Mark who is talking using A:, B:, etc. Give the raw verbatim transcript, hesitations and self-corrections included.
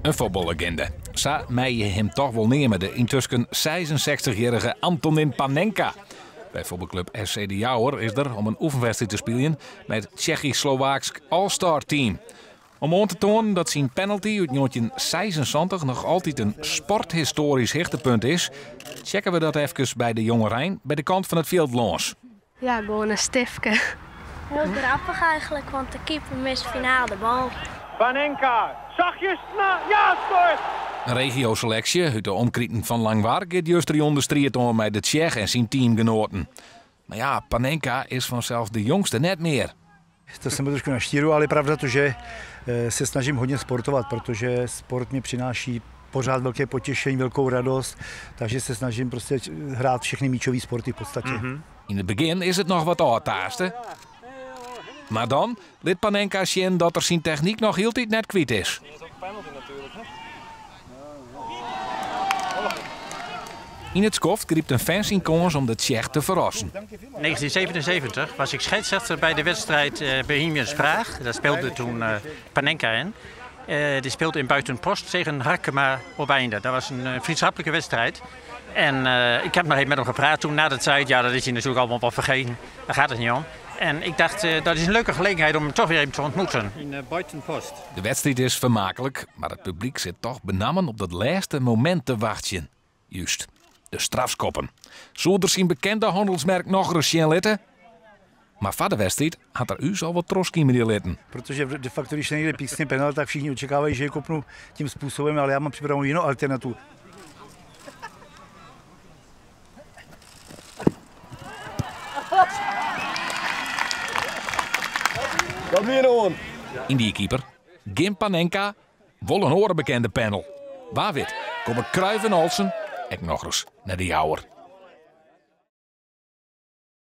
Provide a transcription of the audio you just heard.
A: Een voetballegende. Zo mij je hem toch wel nemen, de intussen zesenzestigjarige Antonin Panenka. Bij voetbalclub S C de Jouwer is er om een oefenwedstrijd te spelen met het Tsjechisch-Slowaaks All-Star team. Om aan te tonen dat zijn penalty uit negentien zesenzeventig nog altijd een sporthistorisch hoogtepunt is, checken we dat even bij de jonge Rijn bij de kant van het veld langs.
B: Ja, gewoon een stiftje.
C: Heel grappig eigenlijk, want de keeper mist finaal de bal.
D: Panenka, zachtjes, nou, ja, scoort!
A: Een regioselectie uit de omkrieten van Langwaar gaat juist er onder strijd om met de Tsjech en zijn teamgenoten. Maar ja, Panenka is vanzelf de jongste net meer.
E: To jsem byl trošku na štíru, ale je pravda to, že se snažím hodně sportovat, protože sport mě přináší pořád velké potěšení, velkou radost, takže se snažím prostě hrát všechny míčové sporty v podstatě. Mm-hmm.
A: In het begin is het nog wat oortasten. Maar dan liet Panenka zien dat er zijn techniek nog heel tijd net kwijt is. In het skoft griep een fancy kans om de Tsjech te verrassen.
F: negentien zevenenzeventig was ik scheidsrechter bij de wedstrijd uh, Bohemians Praag. Daar speelde toen uh, Panenka in. Uh, die speelde in Buitenpost tegen Harkema op einde. Dat was een uh, vriendschappelijke wedstrijd. En uh, ik heb nog even met hem gepraat toen na de tijd. Ja, dat is hij natuurlijk allemaal wel vergeten. Daar gaat het niet om. En ik dacht, uh, dat is een leuke gelegenheid om hem toch weer even te ontmoeten. In uh, Buitenpost.
A: De wedstrijd is vermakelijk, maar het publiek zit toch benammen op dat laatste moment te wachten. Juist. De strafskoppen. Zo er zijn bekende handelsmerk nog eens zien litten. Maar voor de wedstrijd had er u al wat troský meer litten.
E: Protože de facto, když někde písně penal, tak všichni očekávají, že je kopnu tím způsobem, ale já mám připravenou jinou alternativu.
A: In die keeper, Gim Panenka, wel een orenbekende panel. Waar wit, komen Cruijff en Olsen, en nog eens naar de Jouwer.